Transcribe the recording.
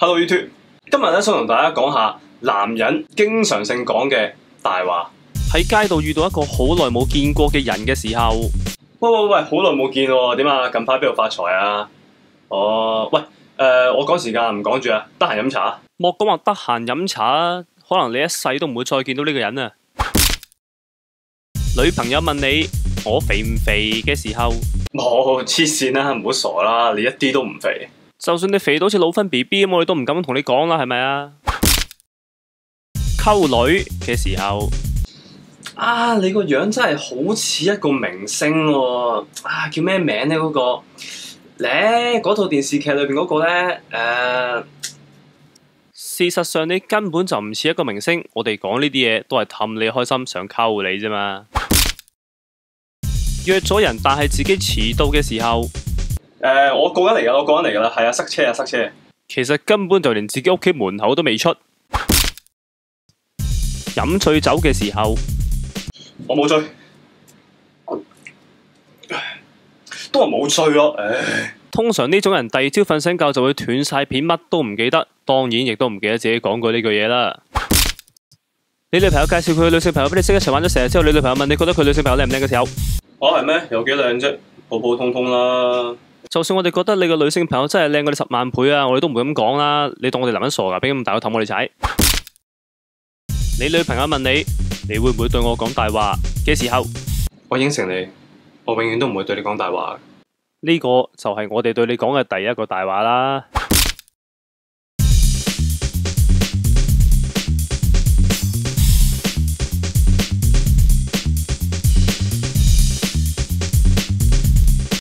Hello YouTube，今日咧想同大家講下男人經常性講嘅大話。 喺街度遇到一個好耐冇見過嘅人嘅時候， 喂，好耐冇見喎，點啊？近排邊度發財啊？哦，喂，我趕時間唔講住啊，得閒飲茶。 莫講話得閒飲茶，可能你一世都唔會再見到呢個人啊！女朋友問你我肥唔肥嘅時候， 冇，黐線啦，唔好傻啦，你一啲都唔肥。 就算你肥到好似老芬 BB 咁，我哋都唔敢同你講啦，係咪啊？溝女嘅時候， 啊，你個樣真係好似一個明星喎！啊，叫咩名呢？嗰個咧，嗰套電視劇裏邊嗰個咧， 事實上你根本就唔似一個明星，我哋講呢啲嘢都係氹你開心，想溝你啫嘛。約咗人但係自己遲到嘅時候， 我過緊嚟㗎啦，係啊，塞車。 其實根本就連自己屋企門口都未出。飲醉酒嘅時候， 我冇醉，都話冇醉咯，唉。 通常呢種人第二朝瞓醒覺就會斷晒片，乜都唔記得，當然亦都唔記得自己講過呢句嘢啦。你女朋友介紹佢女性朋友俾你識，一齊玩咗成日之後，你女朋友問你覺得佢女性朋友靚唔靚嘅時候， 係咩？有幾靚啫？普普通通啦。 就算我哋覺得你個女性朋友真係靚過你10萬倍啊，我哋都唔會咁講啦。你當我哋男人傻噶？俾咁大個氹我哋踩。你女朋友問你，你會唔會對我講大話嘅時候， 我應承你，我永遠都唔會對你講大話。 呢個就係我哋對你講嘅第一個大話啦。